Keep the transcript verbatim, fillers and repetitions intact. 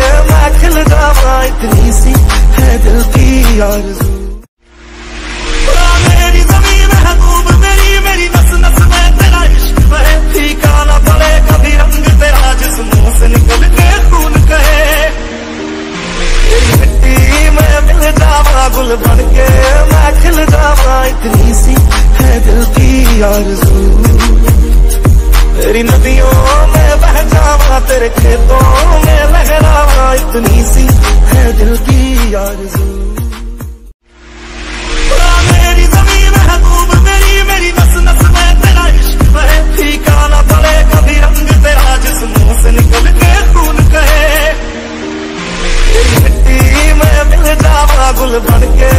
मैं खिल जावा, इतनी सी है दिल की आरज़ू। मेरी ज़मीन महबूब मेरी, मेरी नस नस में तेरा इश्क बहे, फीका ना पड़े कभी रंग तेरा जिस मुंह से निकल के खून कहे। तेरी मिट्टी में मिल जावा गुल बन के, मैं खिल जावा, इतनी सी है दिल की आरज़ू। तेरी नदियों में बह जावा, तेरे खेतों में लहरावा, इतनी सी है दिल की आरज़ू। मेरी ज़मीन महबूब मेरी, मेरी नस नस में तेरा इश्क बहे, फीका ना पड़े कभी रंग तेरा जिस मुंह से निकल के खून कहे। तेरी मिट्टी में मिल जावा गुल बन के,